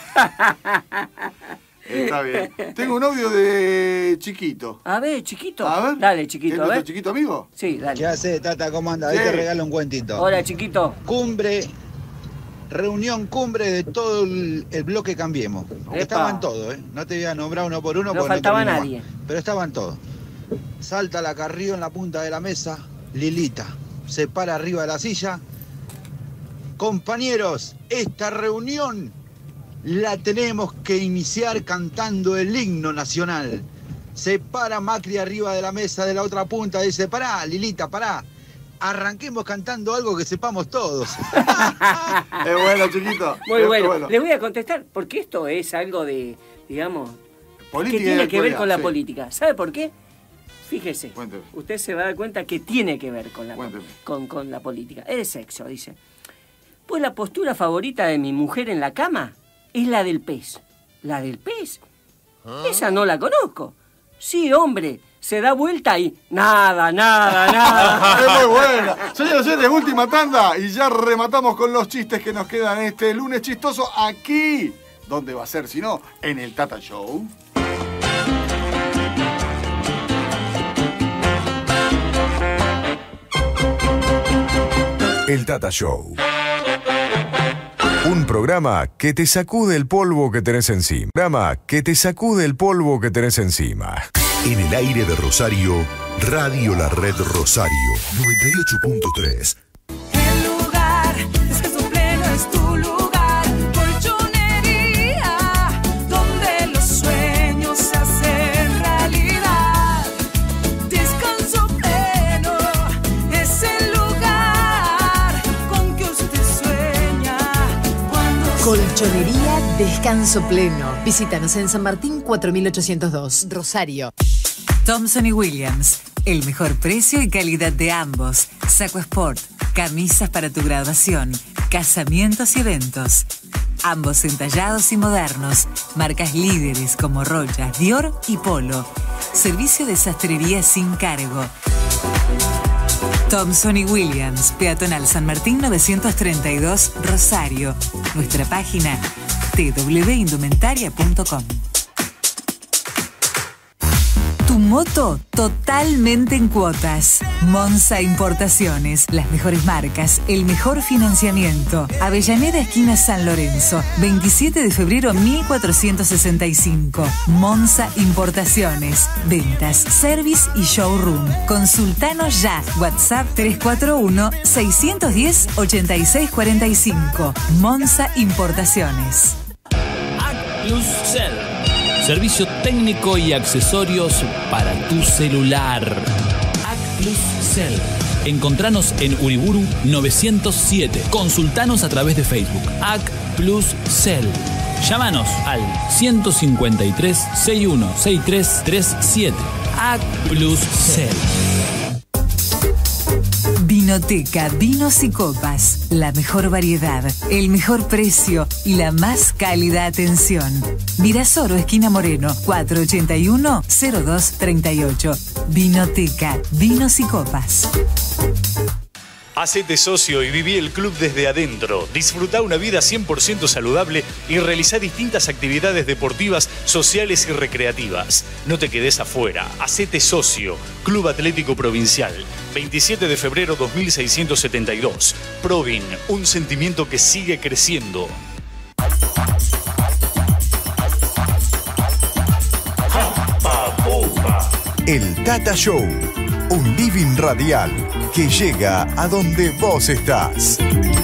Está bien. Tengo un audio de Chiquito. A ver, Chiquito. A ver. Dale, Chiquito, a ver. ¿Chiquito amigo? Sí, dale. ¿Qué hace, Tata? ¿Cómo anda? Sí. Ahí te regalo un cuentito. Hola, Chiquito. Reunión cumbre de todo el bloque Cambiemos. Epa. Estaban todos, No te voy a nombrar uno por uno. No porque faltaba termino nadie. más. Pero estaban todos. Salta la Carrillo en la punta de la mesa. Lilita se para arriba de la silla. Compañeros, esta reunión la tenemos que iniciar cantando el himno nacional. Se para Macri arriba de la mesa de la otra punta y dice, pará, Lilita, pará. arranquemos cantando algo que sepamos todos. Es bueno, chiquito. Muy bueno. Les voy a contestar, porque esto es algo de, digamos, política que tiene que ver con la sí. política. ¿Sabe por qué? Fíjese, Cuénteme. usted se va a dar cuenta que tiene que ver con la Cuénteme. política. El sexo, dice. Pues la postura favorita de mi mujer en la cama es la del pez. ¿La del pez? Esa no la conozco. Sí, hombre, se da vuelta y nada. Es muy buena. Señores, señores, última tanda y ya rematamos con los chistes que nos quedan este lunes chistoso aquí. ¿Dónde va a ser si no? En el Tata Show. El Tata Show. Un programa que te sacude el polvo que tenés encima. En el aire de Rosario, Radio La Red Rosario, 98.3. El lugar, descanso pleno es tu lugar. Colchonería, donde los sueños se hacen realidad. Descanso pleno es el lugar con que usted sueña cuando Colchonería Descanso Pleno. Visítanos en San Martín 4802, Rosario. Thompson y Williams, el mejor precio y calidad de ambos. Saco Sport, camisas para tu graduación, casamientos y eventos. Ambos entallados y modernos, marcas líderes como Rocha, Dior y Polo. Servicio de sastrería sin cargo. Thompson y Williams, peatonal San Martín 932, Rosario. Nuestra página www.indumentaria.com. Tu moto totalmente en cuotas. Monza Importaciones, las mejores marcas, el mejor financiamiento. Avellaneda esquina San Lorenzo, 27 de febrero 1465. Monza Importaciones, ventas, service y showroom. Consultanos ya. WhatsApp 341-610-8645. Monza Importaciones. Plus Cell. Servicio técnico y accesorios para tu celular. Plus Cell. Encontranos en Uriburu 907. Consultanos a través de Facebook. Plus Cell. Llámanos al 153 61 6337. Plus Cell. Vinoteca, vinos y copas. La mejor variedad, el mejor precio y la más cálida atención. Virasoro, esquina Moreno, 481-0238. Vinoteca, vinos y copas. Hacete socio y viví el club desde adentro. Disfrutá una vida 100% saludable y realizá distintas actividades deportivas, sociales y recreativas. No te quedes afuera. Hacete socio. Club Atlético Provincial. 27 de febrero 2672. Provin, un sentimiento que sigue creciendo. El Tata Show. Un living radial que llega a donde vos estás.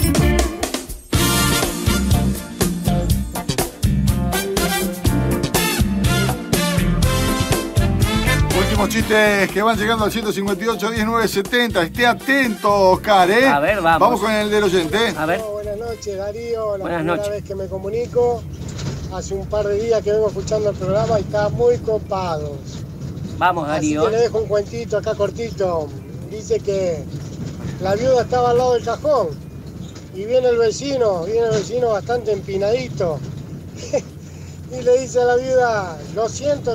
Últimos chistes que van llegando al 158-1970. Esté atento, Oscar, ¿eh? A ver, vamos. Vamos con el del oyente. A ver. Buenas noches, Darío. La Buenas primera noches. vez que me comunico. Hace un par de días que vengo escuchando el programa y está muy copado. Vamos, Así Darío. que le dejo un cuentito acá cortito. Dice que la viuda estaba al lado del cajón y viene el vecino bastante empinadito y le dice a la viuda, lo siento.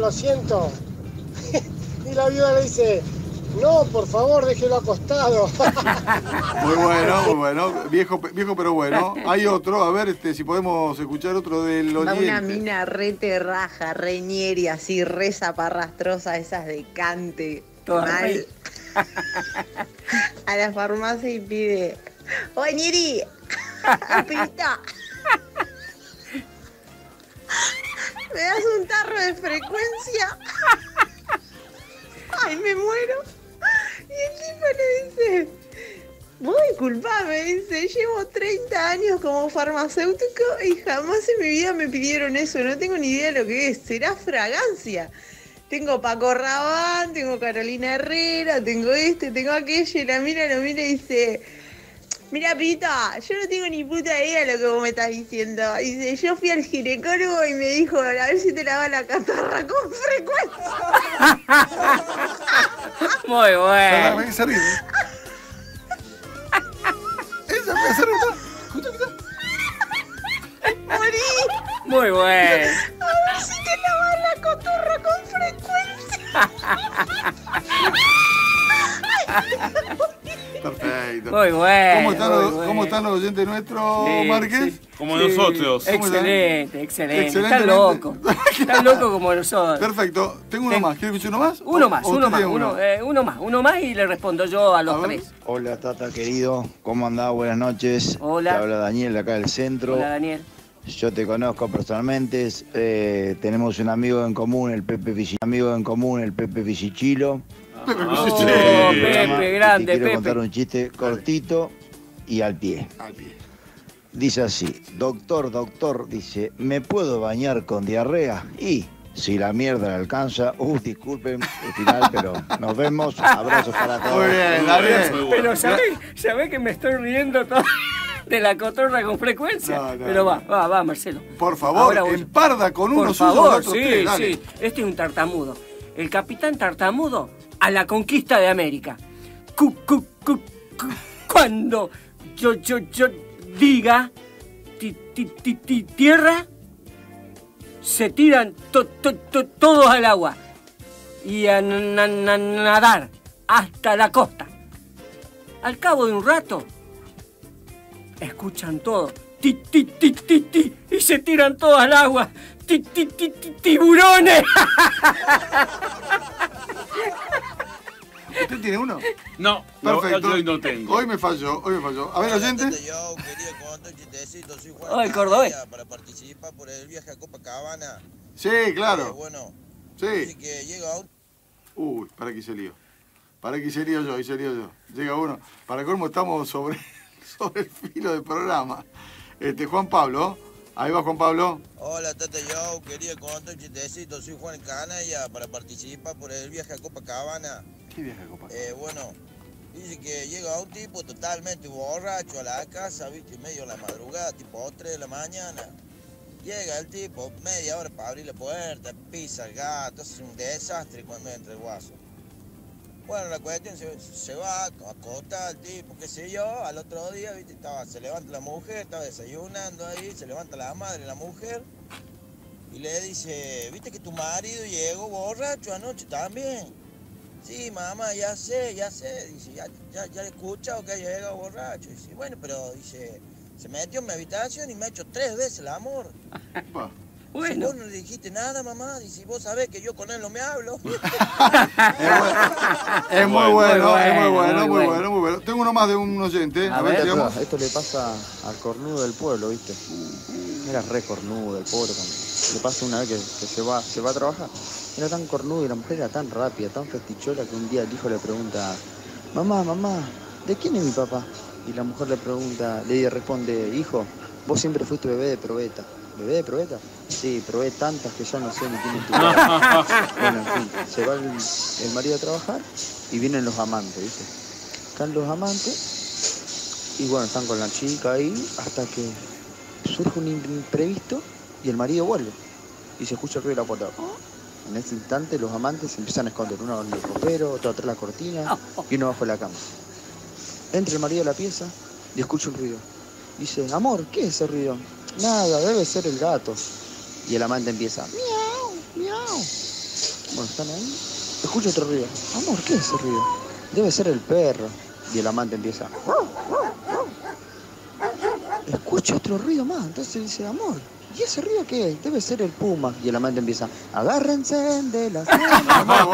Y la viuda le dice, no, por favor, déjelo acostado. Muy bueno. Viejo pero bueno. Hay otro, a ver si podemos escuchar otro del Va oyente. una mina re raja, re ñeri, así, re zaparrastrosa, esas de cante. Toda Mal. re. A la farmacia y pide, ¡oye, ñeri! ¡Pita! ¿Me das un tarro de frecuencia? ¡Ay, me muero! Y el tipo le dice, vos disculpame, dice, llevo 30 años como farmacéutico y jamás en mi vida me pidieron eso, no tengo ni idea de lo que es, será fragancia. tengo Paco Rabanne, tengo Carolina Herrera, tengo tengo aquello, y la mira y dice, mira, Pita, yo no tengo ni puta idea de lo que vos me estás diciendo. Dice, yo fui al ginecólogo y me dijo, a ver si te lava la catarra con frecuencia. Muy bueno. Me hice reír. Esa me hace reír. Morí. Muy bueno. A ver si te lavas la cotorra con frecuencia. Perfecto. Muy bueno. ¿Cómo están los oyentes nuestros, Sí, Márquez? sí. Como nosotros. Excelente. Están locos. Están locos como nosotros. Perfecto. Tengo uno más. ¿Quieres escuchar uno más? Uno más, ¿O uno usted más. tiene Uno más y le respondo yo a los tres. Hola Tata querido, ¿cómo andás? Buenas noches. Hola. Te habla Daniel de acá del centro. Hola, Daniel. Yo te conozco personalmente, tenemos un amigo en común, el Pepe Fisichilo. Pepe, grande, Te quiero Pepe. contar un chiste cortito y al pie. Dice así, doctor, dice, ¿me puedo bañar con diarrea? Y si la mierda le alcanza, disculpen el final, pero nos vemos, abrazos para todos. Muy bien, Daniel. Pero ¿sabés que me estoy riendo todo de la cotorra con frecuencia? No. Pero va, Marcelo. Por favor, Ahora emparda con uno Por suyo favor, de otros tres, dale. sí. Este es un tartamudo. El capitán tartamudo a la conquista de América. Cuando yo diga tierra, se tiran todos al agua y a nadar hasta la costa. Al cabo de un rato, escuchan todo. Y se tiran todos al agua. ¡Tiburones! ¿Usted tiene uno? No, Perfecto. yo hoy no tengo. Hoy me falló. A ver, oyente. El cordobés. Para participar por el viaje a Copacabana. Sí, claro. Bueno, sí. dice que llega un... Uy, para que se lío. Ahí sería yo. Llega uno. Para colmo estamos sobre el filo del programa. Juan Pablo. Ahí va Juan Pablo. Hola, Tata, yo quería contar un chistecito. Soy Juan Canalla para participar por el viaje a Copacabana. ¿Qué viaje a Copacabana? Bueno, dice que llega un tipo totalmente borracho a la casa, viste, medio de la madrugada, tipo 3 de la mañana. Llega el tipo, media hora para abrir la puerta, pisa el gato, es un desastre cuando entra el guaso. Bueno, la cuestión se va a acostar el tipo, qué sé yo, al otro día, viste, se levanta la mujer, estaba desayunando ahí, se levanta la madre de la mujer y le dice, viste que tu marido llegó borracho anoche también. Sí, mamá, ya sé, dice, ya he escuchado que haya llegado borracho. Dice, bueno, pero dice, se metió en mi habitación y me ha hecho 3 veces el amor. Bueno. Si vos no le dijiste nada, mamá, dice, vos sabés que yo con él no me hablo. Es muy bueno. Tengo uno más de un oyente. A ver, digamos. Esto le pasa al cornudo del pueblo, ¿viste? Era re cornudo el pobre. Le pasa una vez que se va a trabajar. Era tan cornudo y la mujer era tan rápida, tan festichola que un día el hijo le pregunta, mamá, ¿de quién es mi papá? Y la mujer le responde, hijo, vos siempre fuiste bebé de probeta. ¿Bebé de probeta? Sí, probé tantas que ya no sé ni quién es tu papá. Bueno, en fin, se va el marido a trabajar y vienen los amantes, ¿viste? Están los amantes y bueno, están con la chica ahí hasta que surge un imprevisto y el marido vuelve y se escucha el ruido de la puerta. En ese instante los amantes se empiezan a esconder, uno en el ropero, otro atrás de la cortina y uno bajo la cama. Entra el marido a la pieza y escucha un ruido. Dice, amor, ¿qué es ese ruido? Nada, debe ser el gato. Y el amante empieza, miau. Bueno, están ahí. Escucha otro ruido. Amor, ¿qué es ese ruido? Debe ser el perro. Y el amante empieza, escucha otro ruido más. Entonces dice, amor, ¿y ese ruido qué es? Debe ser el puma. Y el amante empieza, agárrense de las manos.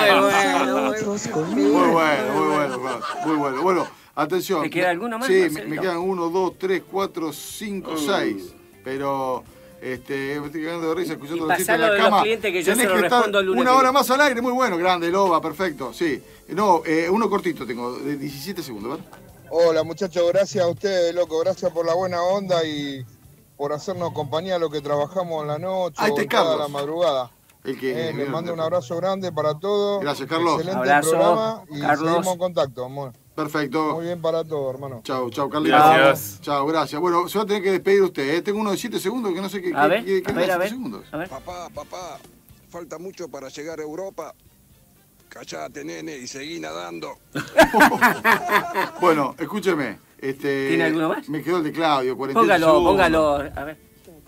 Muy bueno. Bueno, atención. ¿Te queda alguno más? Sí, me quedan 1, 2, 3, 4, 5, 6. Pero me estoy cagando de risa escuchando los chistes en la cama. Que yo se lo respondo el lunes. Una hora más al aire, muy bueno, grande, Loba, perfecto, sí. No, uno cortito tengo, de 17 segundos, ¿verdad? Hola muchachos, gracias a ustedes, loco, gracias por la buena onda y por hacernos compañía a lo que trabajamos en la noche o toda la madrugada. Les mando un abrazo grande para todos. Gracias, Carlos. Excelente Abrazo, programa y Carlos. seguimos en contacto, amor. Perfecto. Muy bien para todos, hermano. Chau, Carlitos. Gracias. Chau, gracias. Bueno, se va a tener que despedir usted. Tengo uno de 7 segundos que no sé qué. A ver, qué a ver, a 7 ver. segundos. A ver. Papá, falta mucho para llegar a Europa. Callate, nene, y seguí nadando. Bueno, escúcheme. ¿Tiene alguno más? Me quedó el de Claudio, 48 segundos. Póngalo. A ver.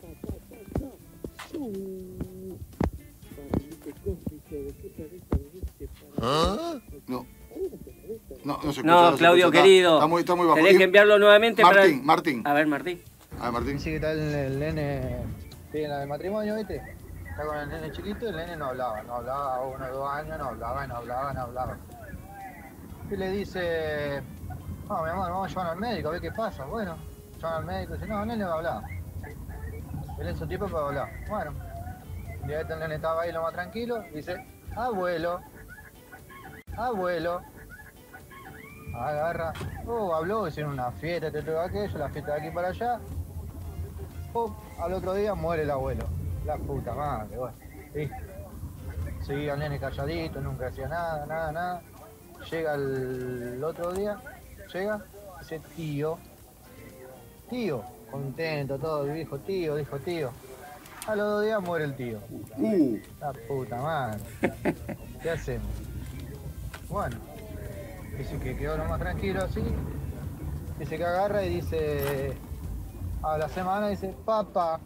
No se escucha. No, Claudio, querido. Está muy bajo. Tenés que enviarlo nuevamente Martín. A ver, Martín. Dice que está el nene, sí, en la del matrimonio, ¿viste? Está con el nene chiquito y el nene no hablaba 1 o 2 años, no hablaba. Y le dice, no, mi amor, vamos a llevarlo al médico, a ver qué pasa. Bueno, llevan al médico y dice, no, el nene va a hablar. Él es su tipo para hablar. Bueno, un día el nene estaba ahí lo más tranquilo, dice, abuelo. Agarra, habló, hicieron una fiesta, todo aquello, la fiesta de aquí para allá. Al otro día muere el abuelo. La puta madre, bueno. ¿Viste? Seguía el nene calladito, nunca hacía nada. Llega el otro día, dice tío, contento, todo, dijo tío. Al otro día muere el tío. La puta madre. ¿Qué hacemos? Bueno, dice que quedó lo más tranquilo así. Dice que agarra y dice, a la semana dice, papá.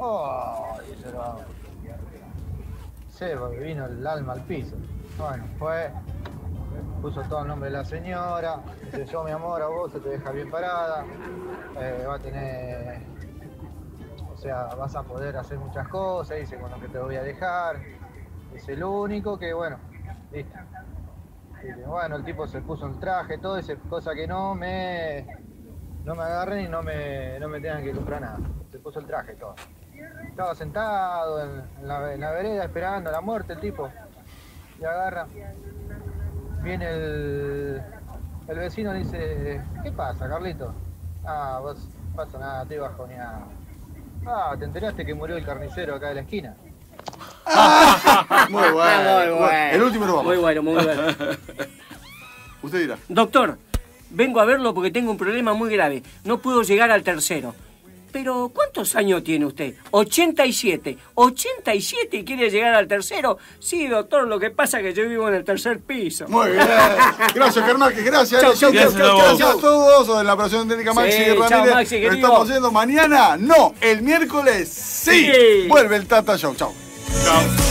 Se vino el alma al piso. Bueno, puso todo el nombre de la señora. Dice, yo mi amor, a vos se te deja bien parada. Va a tener, o sea, vas a poder hacer muchas cosas. Dice, con lo que te voy a dejar. Dice, lo único que, bueno, listo. Bueno, el tipo se puso el traje, todo, esa cosa que no me agarren y no me tengan que comprar nada. Se puso el traje, todo. Estaba sentado en la vereda esperando la muerte el tipo. Y agarra. Viene el vecino y dice, ¿qué pasa, Carlito? Vos no pasa nada, estoy bajoneado. ¿Te enteraste que murió el carnicero acá de la esquina? Muy bueno. El último lo vamos. Muy bueno. Usted dirá. Doctor, vengo a verlo porque tengo un problema muy grave. No puedo llegar al tercero. Pero, ¿cuántos años tiene usted? 87. ¿87 y quiere llegar al tercero? Sí, doctor, lo que pasa es que yo vivo en el tercer piso. Muy bien. Gracias, Carnaque. Gracias. Gracias a todos. En la operación técnica Maxi Ramírez. Chao, Maxi, querido. Nos estamos yendo mañana. No, el miércoles sí. Vuelve el Tata Show. Chao.